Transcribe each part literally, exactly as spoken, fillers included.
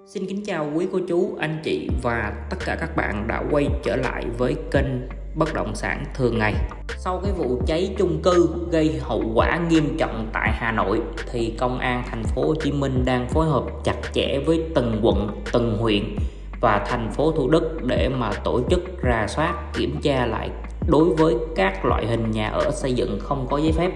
Xin kính chào quý cô chú, anh chị và tất cả các bạn đã quay trở lại với kênh Bất động sản thường ngày. Sau cái vụ cháy chung cư gây hậu quả nghiêm trọng tại Hà Nội thì Công an thành phố Hồ Chí Minh đang phối hợp chặt chẽ với từng quận, từng huyện và thành phố Thủ Đức để mà tổ chức rà soát, kiểm tra lại đối với các loại hình nhà ở xây dựng không có giấy phép,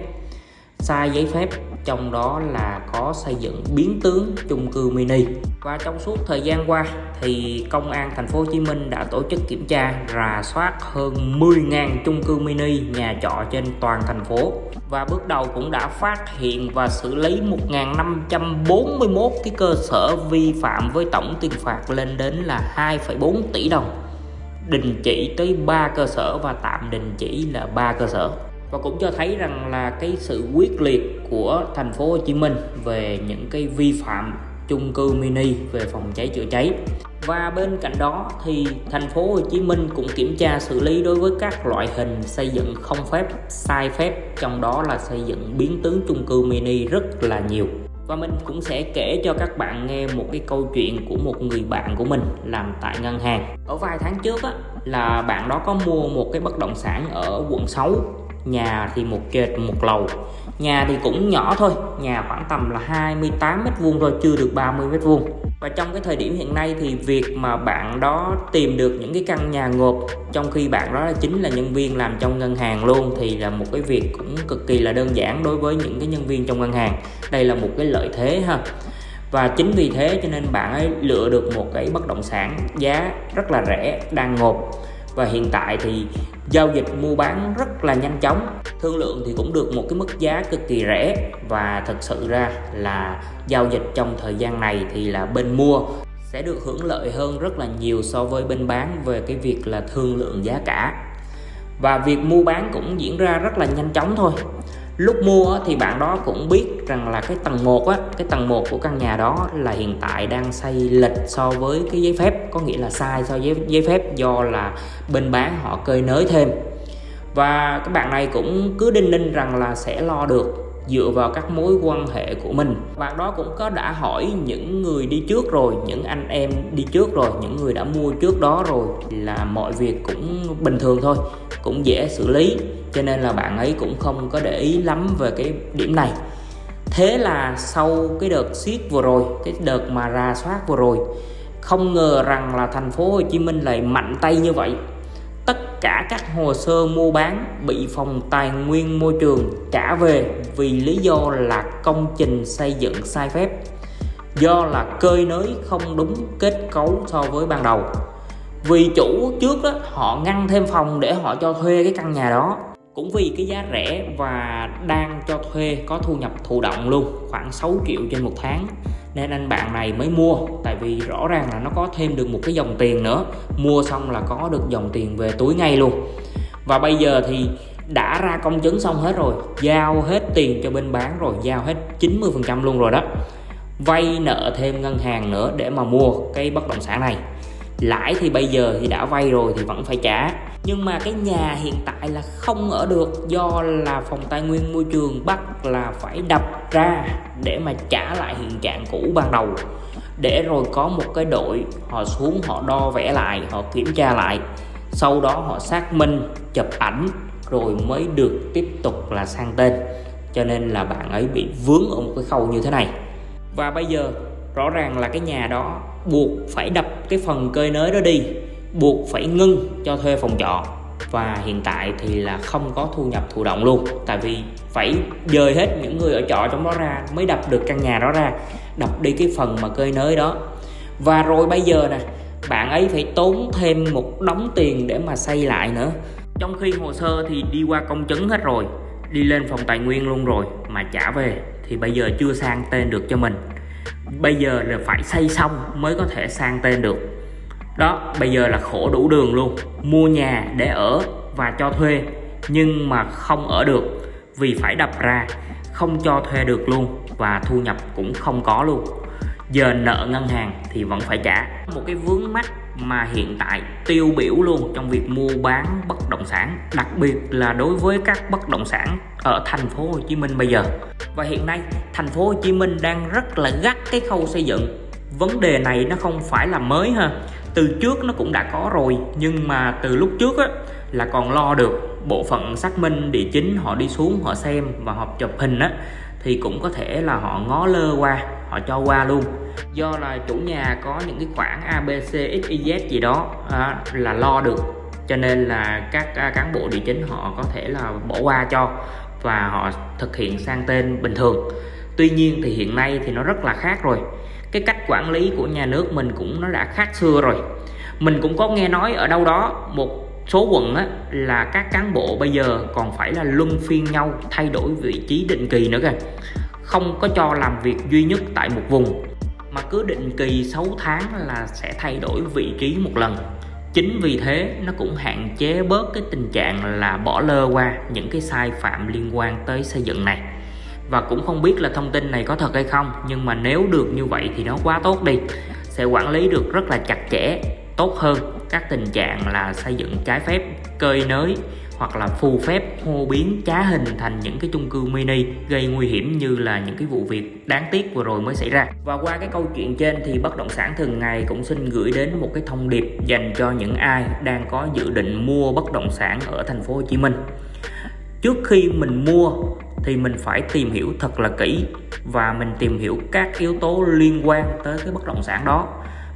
sai giấy phép, trong đó là có xây dựng biến tướng chung cư mini. Và trong suốt thời gian qua thì Công an thành phố Hồ Chí Minh đã tổ chức kiểm tra rà soát hơn mười nghìn chung cư mini, nhà trọ trên toàn thành phố, và bước đầu cũng đã phát hiện và xử lý một nghìn năm trăm bốn mươi mốt cái cơ sở vi phạm với tổng tiền phạt lên đến là hai phẩy bốn tỷ đồng, đình chỉ tới ba cơ sở và tạm đình chỉ là ba cơ sở. Và cũng cho thấy rằng là cái sự quyết liệt của thành phố Hồ Chí Minh về những cái vi phạm chung cư mini về phòng cháy chữa cháy. Và bên cạnh đó thì thành phố Hồ Chí Minh cũng kiểm tra xử lý đối với các loại hình xây dựng không phép, sai phép, trong đó là xây dựng biến tướng chung cư mini rất là nhiều. Và mình cũng sẽ kể cho các bạn nghe một cái câu chuyện của một người bạn của mình làm tại ngân hàng. Ở vài tháng trước á, là bạn đó có mua một cái bất động sản ở quận sáu. Nhà thì một trệt một lầu, nhà thì cũng nhỏ thôi, nhà khoảng tầm là hai mươi tám mét vuông thôi, chưa được ba mươi mét vuông. Và trong cái thời điểm hiện nay thì việc mà bạn đó tìm được những cái căn nhà ngộp, trong khi bạn đó là chính là nhân viên làm trong ngân hàng luôn, thì là một cái việc cũng cực kỳ là đơn giản đối với những cái nhân viên trong ngân hàng. Đây là một cái lợi thế ha. Và chính vì thế cho nên bạn ấy lựa được một cái bất động sản giá rất là rẻ, đang ngộp. Và hiện tại thì giao dịch mua bán rất là nhanh chóng, thương lượng thì cũng được một cái mức giá cực kỳ rẻ. Và thật sự ra là giao dịch trong thời gian này thì là bên mua sẽ được hưởng lợi hơn rất là nhiều so với bên bán về cái việc là thương lượng giá cả. Và việc mua bán cũng diễn ra rất là nhanh chóng thôi. Lúc mua thì bạn đó cũng biết rằng là cái tầng một á, cái tầng một của căn nhà đó là hiện tại đang xây lệch so với cái giấy phép, có nghĩa là sai so với giấy phép do là bên bán họ cơi nới thêm. Và các bạn này cũng cứ đinh ninh rằng là sẽ lo được dựa vào các mối quan hệ của mình. Bạn đó cũng có đã hỏi những người đi trước rồi, những anh em đi trước rồi, những người đã mua trước đó rồi, là mọi việc cũng bình thường thôi, cũng dễ xử lý, cho nên là bạn ấy cũng không có để ý lắm về cái điểm này. Thế là sau cái đợt siết vừa rồi, cái đợt mà rà soát vừa rồi, không ngờ rằng là thành phố Hồ Chí Minh lại mạnh tay như vậy. Tất cả các hồ sơ mua bán bị phòng tài nguyên môi trường trả về vì lý do là công trình xây dựng sai phép, do là cơi nới không đúng kết cấu so với ban đầu. Vì chủ trước đó họ ngăn thêm phòng để họ cho thuê cái căn nhà đó, cũng vì cái giá rẻ và đang cho thuê có thu nhập thụ động luôn, khoảng sáu triệu trên một tháng, nên anh bạn này mới mua. Tại vì rõ ràng là nó có thêm được một cái dòng tiền nữa, mua xong là có được dòng tiền về túi ngay luôn. Và bây giờ thì đã ra công chứng xong hết rồi, giao hết tiền cho bên bán rồi, giao hết chín mươi phần trăm luôn rồi đó, vay nợ thêm ngân hàng nữa để mà mua cái bất động sản này. Lãi thì bây giờ thì đã vay rồi thì vẫn phải trả, nhưng mà cái nhà hiện tại là không ở được, do là phòng tài nguyên môi trường bắt là phải đập ra để mà trả lại hiện trạng cũ ban đầu, để rồi có một cái đội họ xuống họ đo vẽ lại, họ kiểm tra lại, sau đó họ xác minh chụp ảnh rồi mới được tiếp tục là sang tên. Cho nên là bạn ấy bị vướng ở một cái khâu như thế này. Và bây giờ rõ ràng là cái nhà đó buộc phải đập cái phần cơi nới đó đi, buộc phải ngưng cho thuê phòng trọ, và hiện tại thì là không có thu nhập thụ động luôn, tại vì phải dời hết những người ở trọ trong đó ra mới đập được căn nhà đó ra, đập đi cái phần mà cơi nới đó. Và rồi bây giờ nè, bạn ấy phải tốn thêm một đống tiền để mà xây lại nữa, trong khi hồ sơ thì đi qua công chứng hết rồi, đi lên phòng tài nguyên luôn rồi, mà trả về thì bây giờ chưa sang tên được cho mình. Bây giờ là phải xây xong mới có thể sang tên được. Đó, bây giờ là khổ đủ đường luôn. Mua nhà để ở và cho thuê, nhưng mà không ở được vì phải đập ra, không cho thuê được luôn, và thu nhập cũng không có luôn. Giờ nợ ngân hàng thì vẫn phải trả. Một cái vướng mắc mà hiện tại tiêu biểu luôn trong việc mua bán bất động sản, đặc biệt là đối với các bất động sản ở thành phố Hồ Chí Minh bây giờ. Và hiện nay thành phố Hồ Chí Minh đang rất là gắt cái khâu xây dựng, vấn đề này nó không phải là mới ha, từ trước nó cũng đã có rồi, nhưng mà từ lúc trước á, là còn lo được. Bộ phận xác minh địa chính họ đi xuống họ xem và họ chụp hình á, thì cũng có thể là họ ngó lơ qua, họ cho qua luôn. Do là chủ nhà có những cái khoản a bê xê ích y dét gì đó à, là lo được, cho nên là các cán bộ địa chính họ có thể là bỏ qua cho và họ thực hiện sang tên bình thường. Tuy nhiên thì hiện nay thì nó rất là khác rồi. Cái cách quản lý của nhà nước mình cũng nó đã khác xưa rồi. Mình cũng có nghe nói ở đâu đó một số quận á, là các cán bộ bây giờ còn phải là luân phiên nhau thay đổi vị trí định kỳ nữa kìa, không có cho làm việc duy nhất tại một vùng, mà cứ định kỳ sáu tháng là sẽ thay đổi vị trí một lần. Chính vì thế nó cũng hạn chế bớt cái tình trạng là bỏ lơ qua những cái sai phạm liên quan tới xây dựng này. Và cũng không biết là thông tin này có thật hay không, nhưng mà nếu được như vậy thì nó quá tốt đi, sẽ quản lý được rất là chặt chẽ, tốt hơn các tình trạng là xây dựng trái phép, cơi nới hoặc là phù phép hô biến trá hình thành những cái chung cư mini gây nguy hiểm như là những cái vụ việc đáng tiếc vừa rồi mới xảy ra. Và qua cái câu chuyện trên thì Bất Động Sản Thường Ngày cũng xin gửi đến một cái thông điệp dành cho những ai đang có dự định mua bất động sản ở thành phố Hồ Chí Minh. Trước khi mình mua thì mình phải tìm hiểu thật là kỹ, và mình tìm hiểu các yếu tố liên quan tới cái bất động sản đó.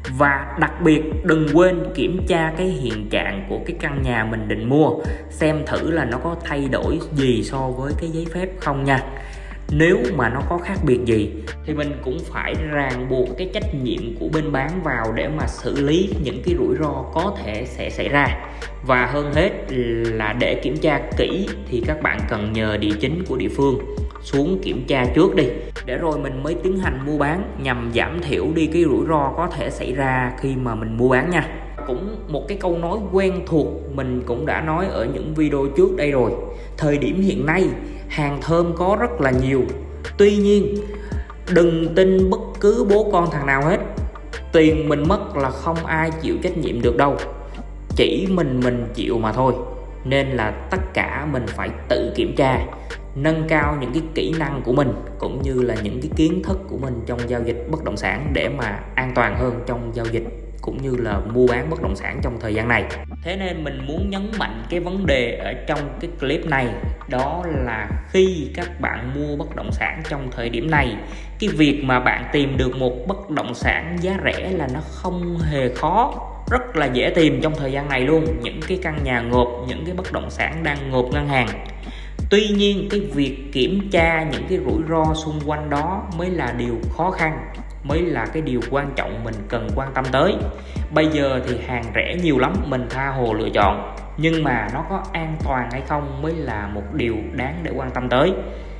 Và đặc biệt đừng quên kiểm tra cái hiện trạng của cái căn nhà mình định mua, xem thử là nó có thay đổi gì so với cái giấy phép không nha. Nếu mà nó có khác biệt gì thì mình cũng phải ràng buộc cái trách nhiệm của bên bán vào để mà xử lý những cái rủi ro có thể sẽ xảy ra. Và hơn hết là để kiểm tra kỹ thì các bạn cần nhờ địa chính của địa phương xuống kiểm tra trước đi, để rồi mình mới tiến hành mua bán, nhằm giảm thiểu đi cái rủi ro có thể xảy ra khi mà mình mua bán nha. Cũng một cái câu nói quen thuộc mình cũng đã nói ở những video trước đây rồi. Thời điểm hiện nay hàng thơm có rất là nhiều, tuy nhiên đừng tin bất cứ bố con thằng nào hết. Tiền mình mất là không ai chịu trách nhiệm được đâu, chỉ mình mình chịu mà thôi. Nên là tất cả mình phải tự kiểm tra, nâng cao những cái kỹ năng của mình cũng như là những cái kiến thức của mình trong giao dịch bất động sản để mà an toàn hơn trong giao dịch cũng như là mua bán bất động sản trong thời gian này. Thế nên mình muốn nhấn mạnh cái vấn đề ở trong cái clip này, đó là khi các bạn mua bất động sản trong thời điểm này, cái việc mà bạn tìm được một bất động sản giá rẻ là nó không hề khó, rất là dễ tìm trong thời gian này luôn. Những cái căn nhà ngộp, những cái bất động sản đang ngộp ngân hàng. Tuy nhiên cái việc kiểm tra những cái rủi ro xung quanh đó mới là điều khó khăn, mới là cái điều quan trọng mình cần quan tâm tới. Bây giờ thì hàng rẻ nhiều lắm, mình tha hồ lựa chọn, nhưng mà nó có an toàn hay không mới là một điều đáng để quan tâm tới.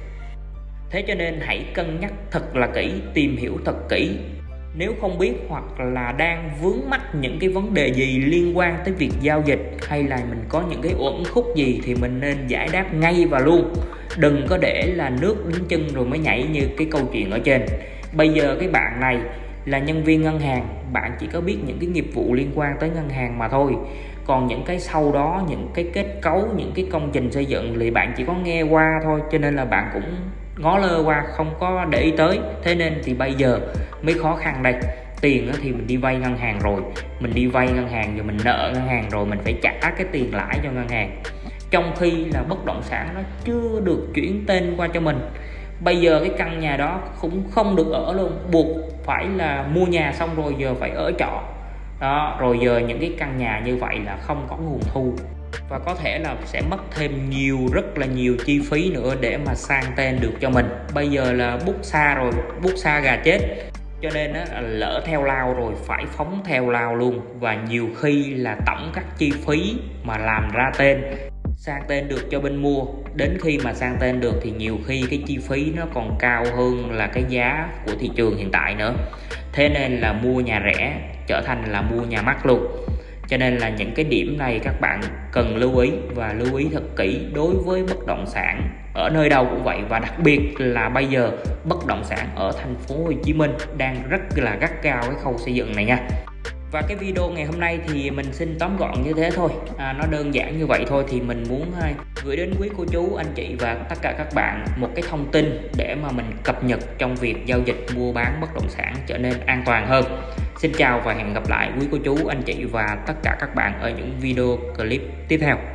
Thế cho nên hãy cân nhắc thật là kỹ, tìm hiểu thật kỹ. Nếu không biết hoặc là đang vướng mắc những cái vấn đề gì liên quan tới việc giao dịch, hay là mình có những cái uẩn khúc gì thì mình nên giải đáp ngay và luôn. Đừng có để là nước đến chân rồi mới nhảy như cái câu chuyện ở trên. Bây giờ cái bạn này là nhân viên ngân hàng, bạn chỉ có biết những cái nghiệp vụ liên quan tới ngân hàng mà thôi. Còn những cái sau đó, những cái kết cấu, những cái công trình xây dựng thì bạn chỉ có nghe qua thôi, cho nên là bạn cũng ngó lơ qua, không có để ý tới. Thế nên thì bây giờ mới khó khăn đây. Tiền thì mình đi vay ngân hàng rồi, mình đi vay ngân hàng rồi mình nợ ngân hàng rồi, mình phải trả cái tiền lãi cho ngân hàng, trong khi là bất động sản nó chưa được chuyển tên qua cho mình. Bây giờ cái căn nhà đó cũng không được ở luôn, buộc phải là mua nhà xong rồi giờ phải ở trọ đó. Rồi giờ những cái căn nhà như vậy là không có nguồn thu, và có thể là sẽ mất thêm nhiều, rất là nhiều chi phí nữa để mà sang tên được cho mình. Bây giờ là bút xa rồi, bút xa gà chết, cho nên đó, là lỡ theo lao rồi phải phóng theo lao luôn. Và nhiều khi là tổng các chi phí mà làm ra tên, sang tên được cho bên mua, đến khi mà sang tên được thì nhiều khi cái chi phí nó còn cao hơn là cái giá của thị trường hiện tại nữa. Thế nên là mua nhà rẻ trở thành là mua nhà mắc luôn. Cho nên là những cái điểm này các bạn cần lưu ý, và lưu ý thật kỹ đối với bất động sản ở nơi đâu cũng vậy. Và đặc biệt là bây giờ bất động sản ở thành phố Hồ Chí Minh đang rất là gắt gao cái khâu xây dựng này nha. Và cái video ngày hôm nay thì mình xin tóm gọn như thế thôi, à, nó đơn giản như vậy thôi. Thì mình muốn à, gửi đến quý cô chú, anh chị và tất cả các bạn một cái thông tin để mà mình cập nhật trong việc giao dịch mua bán bất động sản trở nên an toàn hơn. Xin chào và hẹn gặp lại quý cô chú, anh chị và tất cả các bạn ở những video clip tiếp theo.